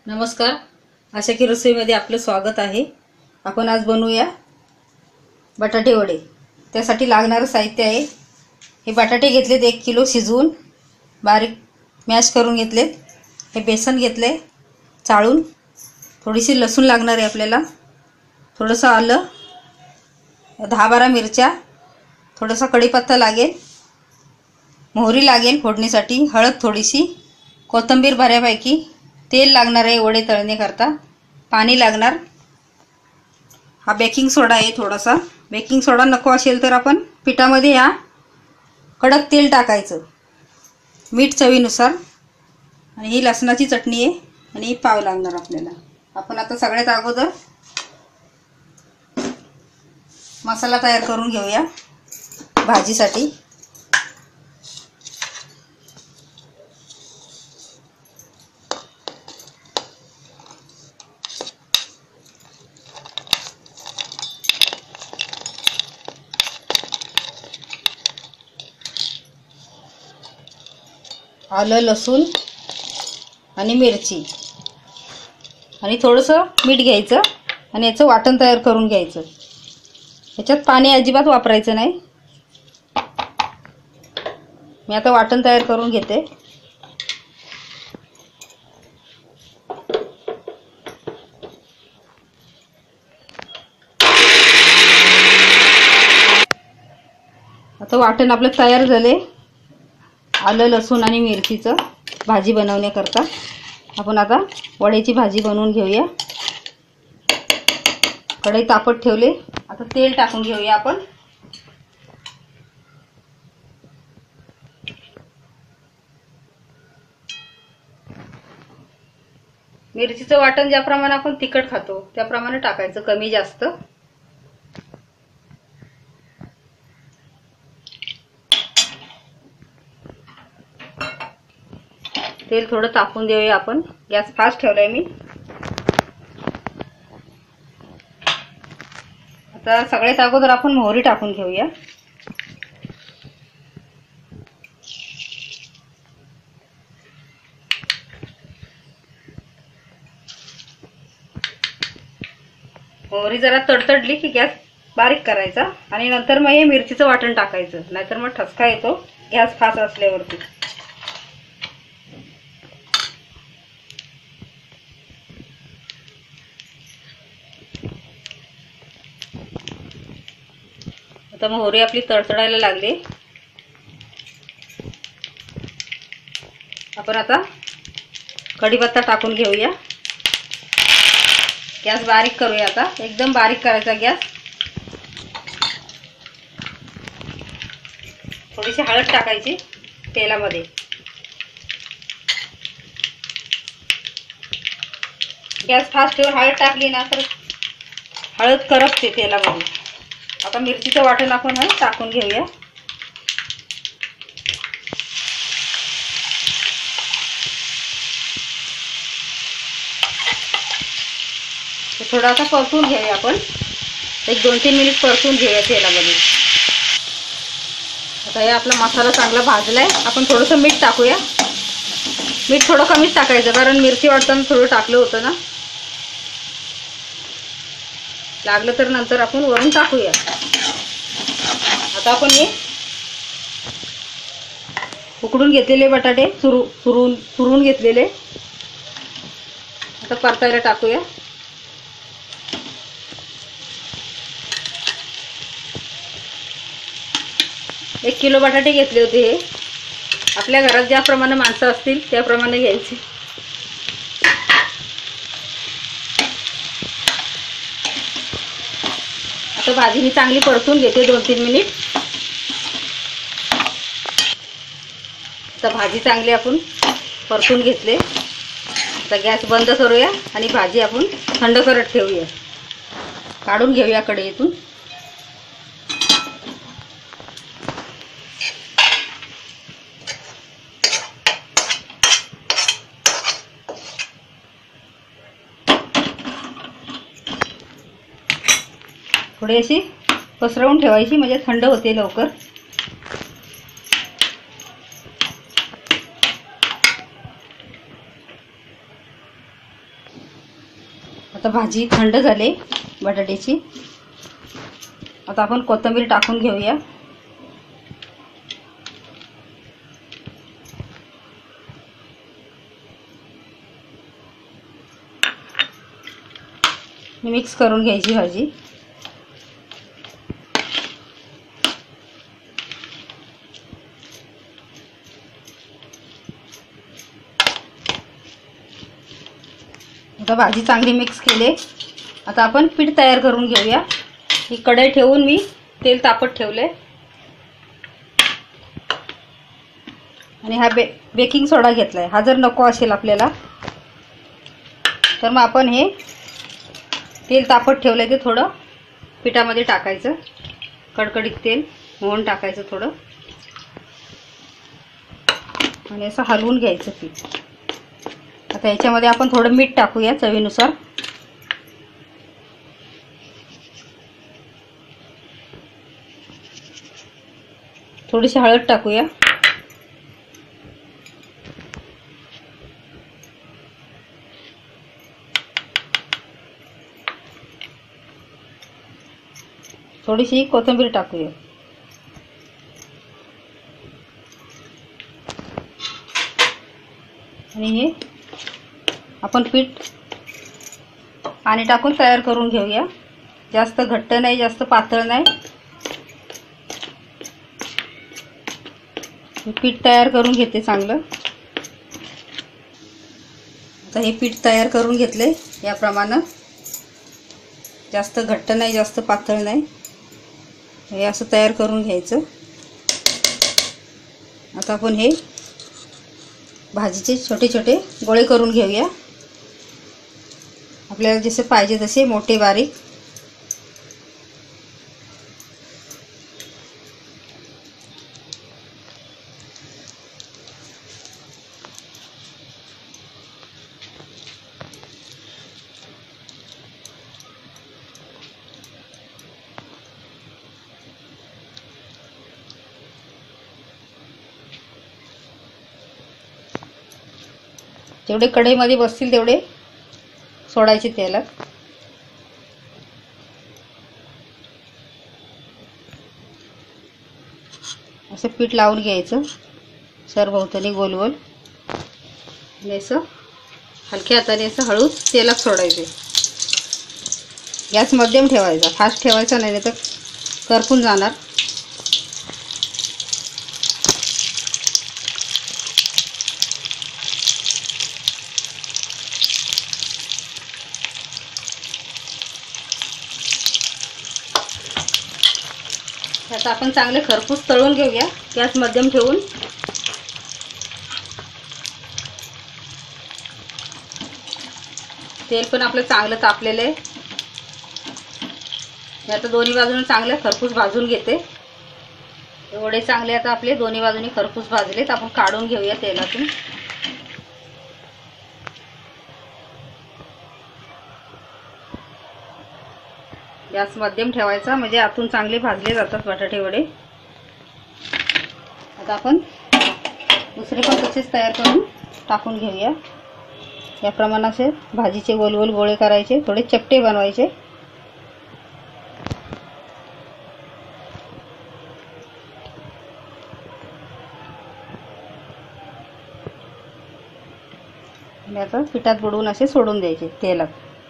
नमस्कार, आशा की रसोईमध्ये आपलं स्वागत आहे। आपण आज बनवूया बटाटे वडे। त्यासाठी लागणारं साहित्य आहे, हे बटाटे घेतलेत 1 किलो शिजवून बारीक मॅश करून घेतलेत। हे बेसन घेतले चाळून, थोडीशी लसूण लागणार आहे आपल्याला, थोडंसं आलं, 10-12 मिरच्या, थोडासा कढीपत्ता लागेल, मोहरी लागेल फोडणीसाठी, हळद थोडीशी, कोथिंबीर बऱ्यापैकी, तेल लागणार आहे वडे तळण्याकरता, पाणी लागणार, हा बेकिंग सोडा आहे थोडासा। बेकिंग सोडा नको असेल तर आपण पिठामध्ये या कडक तेल टाकायचं, मीठ चवीनुसार, आणि ही लसणाची चटणी आहे आणि पाव लागणार आपल्याला। आपण आता सगळ्यात अगोदर मसाला तयार करून घेऊया भाजीसाठी। आलं, लसूण आणि मिरची आणि थोडंसं मीठ घ्यायचं आणि याचं वाटण तयार करून घ्यायचं। याच्यात पाणी अजिबात वापरायचं नाही। मी आता वाटण तयार करून घेते। आता वाटण आपलं तयार झाले, आलं, लसूण आणि मिरचीचं भाजी बनवण्याकरता। आपण आता वड्याची भाजी बनवून घेऊया। कढई तापत ठेवले, आता तेल टाकून घेऊया आपण। मिरचीचं वाटण ज्याप्रमाणे आपण तिखट खातो त्याप्रमाणे टाकायचं, कमी जास्त। तेल थोडं तापून देऊया आपण, गॅस फास्ट ठेवलाय मी। आता सगळ्यात अगोदर आपण मोहरी टाकून घेऊया। मोहरी जरा तडतडली की गॅस बारीक करायचा आणि नंतर मग हे मिरचीचं वाटण टाकायचं, नाहीतर मग ठसका येतो गॅस फास्ट असल्यावरती। आता मोहरी आपली तडतडायला लागली, आपण आता कढीपत्ता टाकून घेऊया। गॅस बारीक करूया, आता एकदम बारीक करायचा गॅस। थोडीशी हळद टाकायची तेलामध्ये, गॅस फास्ट ठेवून हळद टाकली ना तर हळद करपते तेलामध्ये। आता मिरचीचं वाटण आपण टाकून घेऊया। थोडं आता परतून घेऊया आपण, 1-2-3 मिनिट परतून घेऊया तेलामध्ये। आता हे आपला मसाला चांगला भाजलाय, आपण थोडंसं मीठ टाकूया। मीठ थोडं कमीच टाकायचं, कारण मिरची वाटताना थोडं टाकलं होतं ना, लागलं तर नंतर आपण वरून टाकूया। आता आपण हे उकडून घेतलेले बटाटे चुरून घेतलेले आता परतायला टाकूया। एक किलो बटाटे घेतले होते, हे आपल्या घरात ज्याप्रमाणे माणसं असतील त्याप्रमाणे घ्यायचे। आता भाजी मी चांगली परतून घेते 2-3 मिनिट। आता भाजी चांगली आपण परतून घेतले, आता गॅस बंद करूया आणि भाजी आपण थंड करत ठेवूया, काढून घेऊया कढईतून। थोडी अशी पसरवून ठेवायची, म्हणजे थंड होते लवकर। आता भाजी थंड झाली बटाट्याची. आता आपण कोथिंबीर टाकून घेऊया. मिक्स करून घ्यायची भाजी. आता भाजी चांगली मिक्स केली. आता आपण पीठ तयार करून घेऊया. ही कढई ठेवून मी तेल तापत ठेवले आणि हा बेकिंग सोडा घेतलाय. हा जर नको असेल आपल्याला तर मग आपण हे तेल तापत ठेवलंय ते थोडं पिठामध्ये टाकायचं. कडकडीत तेल मोहन टाकायचं थोडं आणि असं हलवून घ्यायचं पीठ. आता याच्यामध्ये आपण थोडं मीठ टाकूया चवीनुसार. थोडीशी हळद टाकूया. थोडीशी कोथिंबीर टाकूया. आणि हे आपण पीठ पाणी टाकून तयार करून घेऊया. जास्त घट्ट नाही, जास्त पातळ नाही. पीठ तयार करून घेते चांगलं. आता हे पीठ तयार करून घेतले याप्रमाणे. जास्त घट्ट नाही, जास्त पातळ नाही. हे असं तयार करून घ्यायचं. आता आपण हे भाजीचे छोटे छोटे गोळे करून घेऊया. आपल्याला जसे पाहिजे तसे, मोठे बारीक. जेवढे कढईमध्ये बसतील तेवढे सोडायचे तेलात. असं पीठ लावून घ्यायचं सरभोवतानी गोल गोल आणि असं हलक्या हाताने असं हळूच तेलात सोडायचे. गॅस मध्यम ठेवायचा, फास्ट ठेवायचा नाही तर करपून जाणार. आता आपण चांगले खरपूस तळून घेऊया गॅस मध्यम ठेवून. तेल पण आपलं चांगलं तापलेलं आहे. आता दोन्ही बाजूने चांगले खरपूस भाजून घेते. एवढे चांगले आता आपले दोन्ही बाजूने खरपूस भाजलेत. आपण काढून घेऊया तेलातून. गॅस मध्यम ठेवायचा म्हणजे आतून चांगले भाजले जातात बटाटे वडे. आता आपण दुसरे पण तसेच तयार करून टाकून घेऊया. या प्रमाणाचे भाजीचे गोल गोल गोळे करायचे, थोडे चपटे बनवायचे. आणि आता पिठात बुडवून असे सोडून द्यायचे तेलात.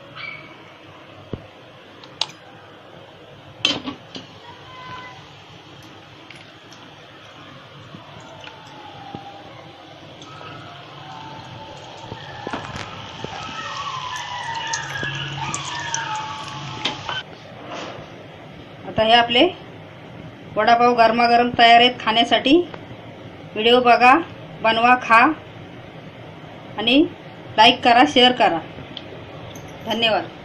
आता हे आपले वडापाव गरमागरम तयार आहेत खाण्यासाठी. व्हिडिओ बघा, बनवा, खा आणि लाईक करा, शेअर करा. धन्यवाद.